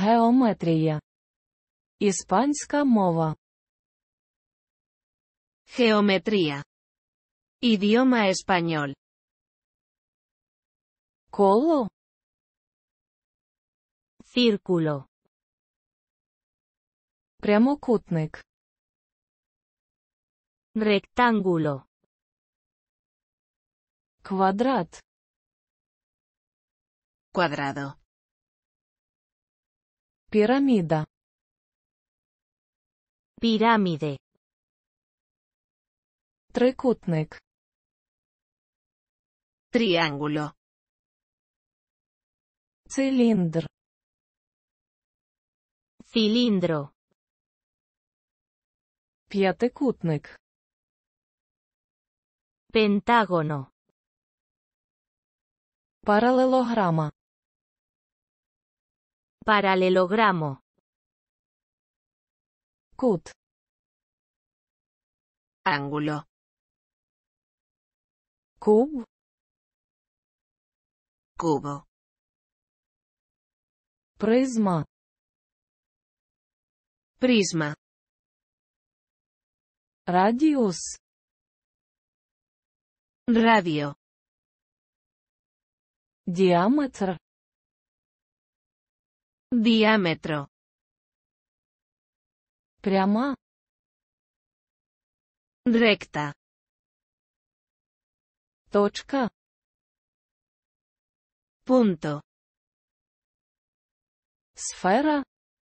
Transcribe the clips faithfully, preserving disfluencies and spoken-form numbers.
Геометрія. Іспанська мова. Geometría. Idioma español. Коло. Círculo. Прямокутник. Rectángulo. Квадрат. Cuadrado. Піраміда. Pirámide. Трикутник. Triángulo. Циліндр. Cilindro. П'ятикутник. Pentágono. Паралелограма. Paralelogramo. Кут. Ángulo. Куб. Cubo. Призма. Prisma. Радіус. Radio. Діаметр. Diámetro. Пряма. Recta. Точка. Punto. Сфера.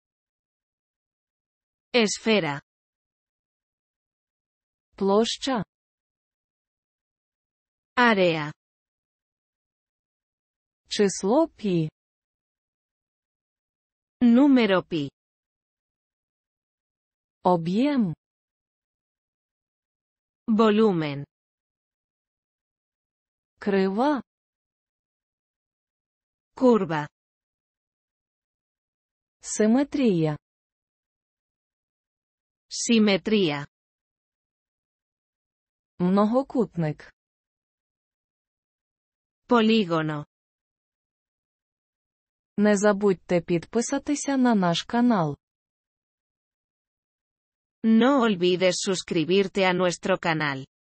Esfera. Площа. Área. Число пі. Número pi. Об'єм. Volumen. Крива. Curva. Симетрія. Simetría. Многокутник. Polígono. Не забудьте підписатися на наш канал. No olvides suscribirte a nuestro canal.